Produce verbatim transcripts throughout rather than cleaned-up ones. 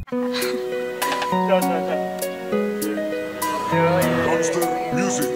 Monster Music.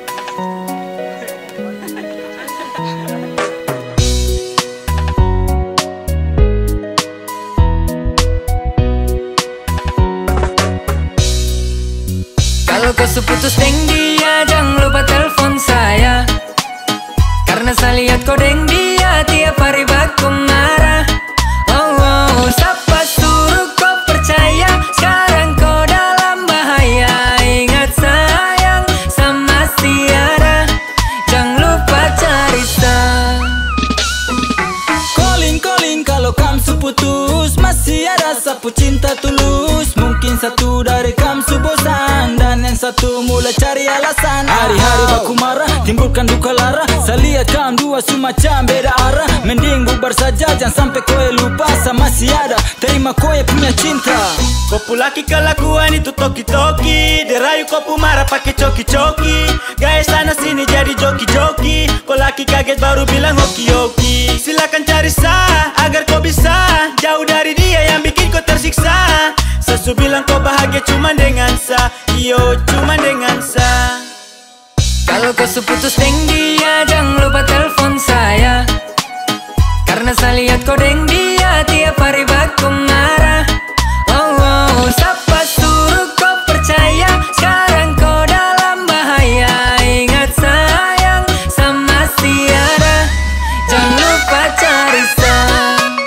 Kalau kau seputus deng dia, jangan lupa telepon saya. Karena saya lihat kau deng dia tiap hari baku marah. Oh, oh, siapa suruh kau percaya? Sekarang kau dalam bahaya. Ingat sayang sama Tiara, jangan lupa cari sah. Calling calling kalau kamu seputus, masih ada sapu cinta tulus. Mungkin satu dari kamu bosan dan yang satu mulai cari alasan. Hari-hari baku marah, timbulkan duka lara. Saya lihat kamu dua semacam beda arah. Mending bubar saja, jangan sampai kowe lupa sama si ada. Terima kowe punya cinta. Kopu laki kelakuan itu toki-toki. Derayu kopu marah pakai coki-coki. Gaya sana sini jadi joki-joki. Kau laki kaget baru bilang hoki-hoki. Silakan cari sah agar kau bisa jauh dari dia yang bikin kau tersiksa. Sesu bilang kau bahagia cuma dengan sa, iyo cuma dengan sa. Kalau kau seputus deng dia, jangan lupa telepon saya. Karena saya lihat kau deng dia tiap hari baku marah. Oh, oh, siapa suruh kau percaya? Sekarang kau dalam bahaya. Ingat sayang sama Tiara, jangan lupa cari sah.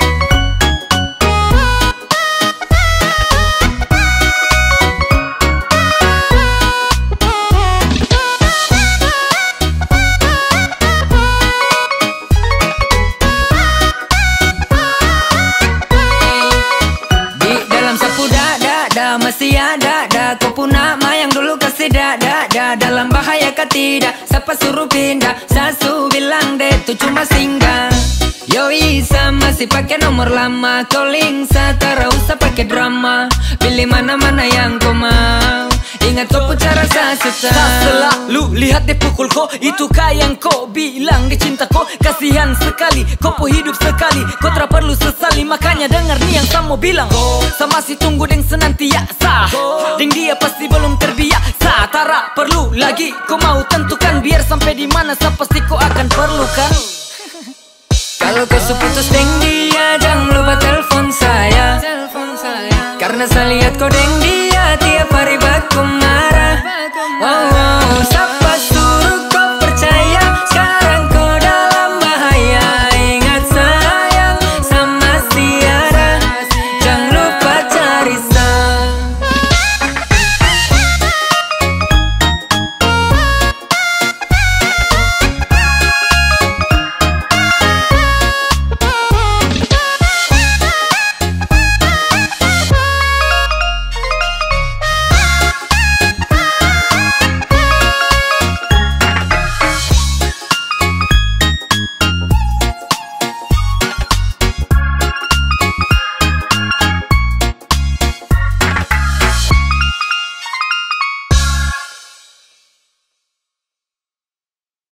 Masih ada, ada kau pun nama yang dulu kasih dada, dada. Dalam bahaya kah tidak, siapa suruh pindah? Sasu bilang deh itu cuma singgah. Yoi sama masih pakai nomor lama. Calling satara usah pakai drama. Pilih mana-mana yang kau mau. Ingat kau pun cara sasa. Tak selalu lihat dia pukul kau. Itu kah yang kau bilang dia cinta kau. Kasihan sekali, kau pun hidup sekali. Kau tak perlu sesali, makanya dengar nih yang kamu bilang. Sama si tunggu deng senantiasa. Deng dia pasti belum terbiasa. Tara perlu lagi, kau mau tentukan. Biar sampai di mana saya pasti kau akan perlukan. Kalau kau seputus deng dia,